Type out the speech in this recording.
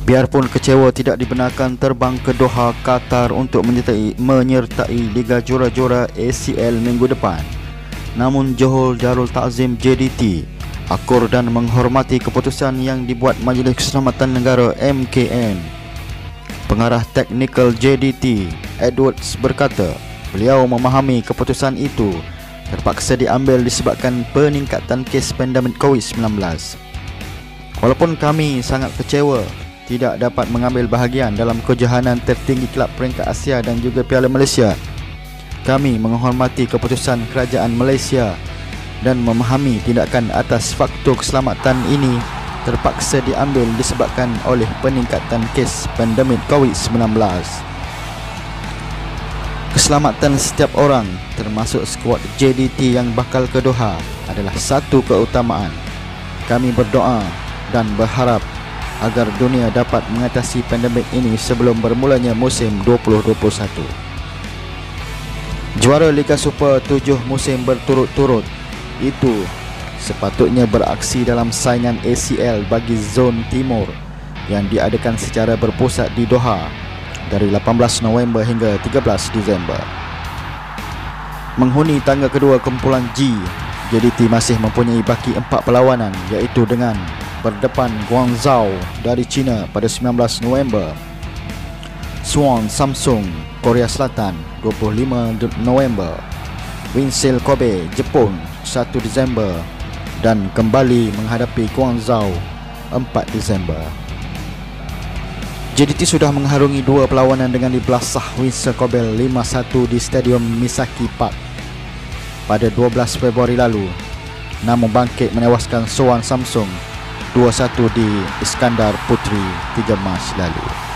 Biarpun kecewa tidak dibenarkan terbang ke Doha, Qatar untuk menyertai Liga Jura-Jura ACL minggu depan, namun Johor Darul Ta'zim JDT akur dan menghormati keputusan yang dibuat Majlis Keselamatan Negara MKN. Pengarah teknikal JDT, Edwards, berkata beliau memahami keputusan itu terpaksa diambil disebabkan peningkatan kes pandemik COVID-19. Walaupun kami sangat kecewa tidak dapat mengambil bahagian dalam kejohanan tertinggi kelab peringkat Asia dan juga Piala Malaysia, kami menghormati keputusan kerajaan Malaysia dan memahami tindakan atas faktor keselamatan ini terpaksa diambil disebabkan oleh peningkatan kes pandemik COVID-19. Keselamatan setiap orang termasuk skuad JDT yang bakal ke Doha adalah satu keutamaan. Kami berdoa dan berharap agar dunia dapat mengatasi pandemik ini sebelum bermulanya musim 2021. Juara Liga Super 7 musim berturut-turut itu sepatutnya beraksi dalam saingan ACL bagi Zon Timur yang diadakan secara berpusat di Doha dari 18 November hingga 13 Disember. Menghuni tangga kedua kumpulan G, JDT masih mempunyai baki 4 perlawanan, iaitu dengan berdepan Guangzhou dari China pada 19 November, Swan Samsung Korea Selatan 25 November, Winsel Kobe Jepun 1 Disember dan kembali menghadapi Guangzhou 4 Disember. JDT sudah mengharungi 2 perlawanan dengan dibelasah Winsel Kobe 5-1 di Stadium Misaki Park pada 12 Februari lalu, namun bangkit menewaskan Swan Samsung 2-1 di Iskandar Putri 3 Mac lalu.